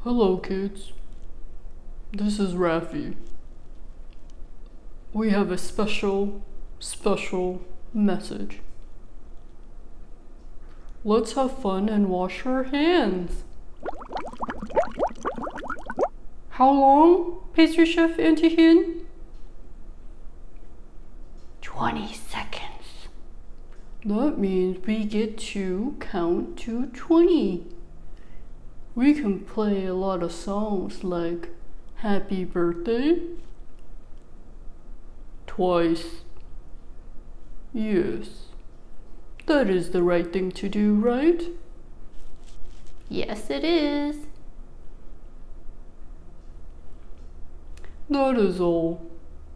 Hello kids, this is Raffe. We have a special message. Let's have fun and wash our hands. How long, pastry chef Auntie Hien? 20 seconds. That means we get to count to 20. We can play a lot of songs like Happy Birthday, twice. Yes, that is the right thing to do, right? Yes, it is. That is all.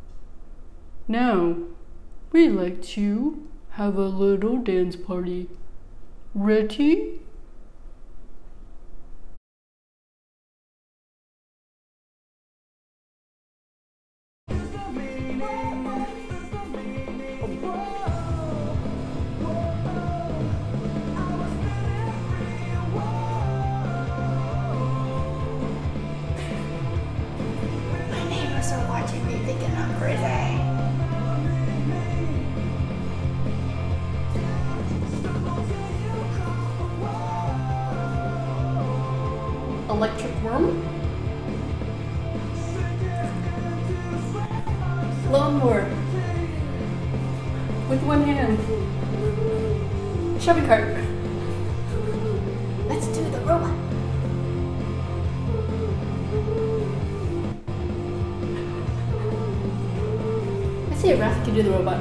Now, we like to have a little dance party. Ready? My neighbors are watching me thinking I'm crazy. Electric worm? Lawnmower. With one hand. Shopping cart. Let's do the robot. Let's see if Raffe can do the robot.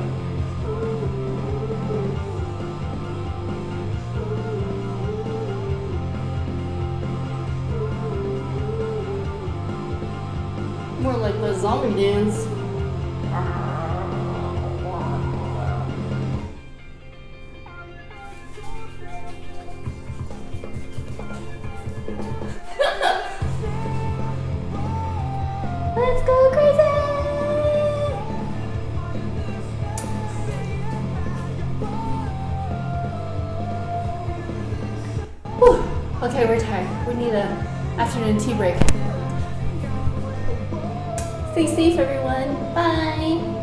More like the zombie dance. Let's go crazy! Whew. Okay, we're tired. We need an afternoon tea break. Stay safe, everyone. Bye.